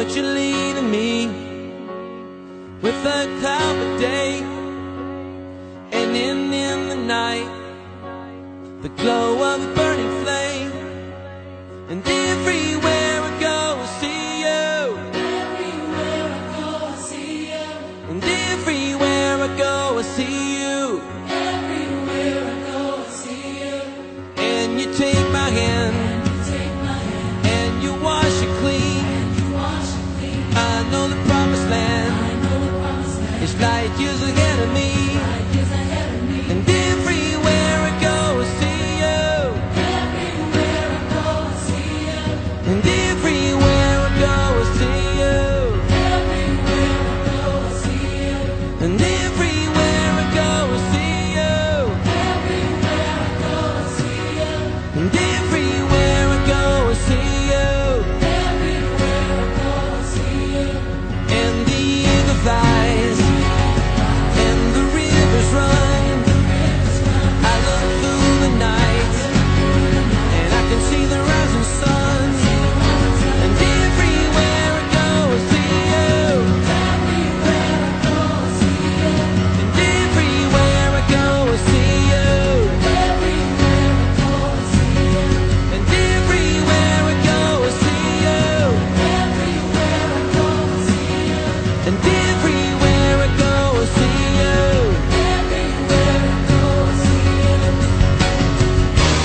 Would you lead me with a clouded day, and in the night the glow of a burning flame? And everywhere I go I see you. Everywhere I go I see you. And everywhere I go I see you. Everywhere I go I see you. And you take my hand, and you wash it clean. I know the promised land is light years ahead of me. And everywhere I go I see you. Everywhere I go I see you. And everywhere I go I see you. Everywhere I go I see you. And everywhere I go I see you. Everywhere I go I see you. And everywhere I go I see you. Everywhere I go I see you. And the eagle flies, and the rivers run. I look through the night, and I can see the rising sun. And everywhere I go I see you. Everywhere I go I see you. And everywhere I go I see you. Everywhere I go I see you. And everywhere I go I see you. Everywhere I go I see you. And everywhere I go I see you. Everywhere I go I see you.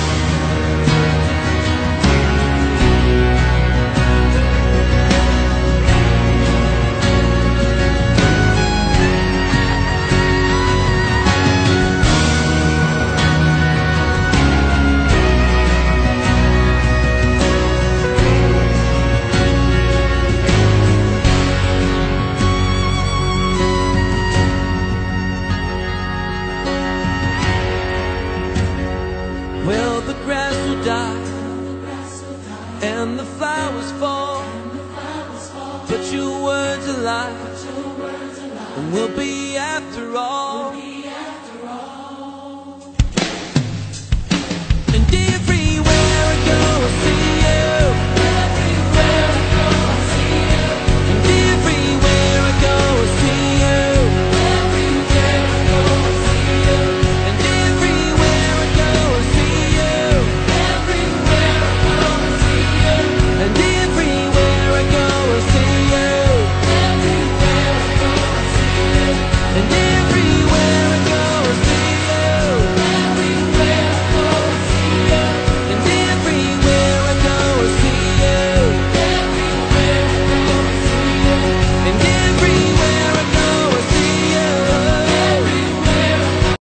Well, the grass will die and the flowers fall, but your words are life, and we'll be after all.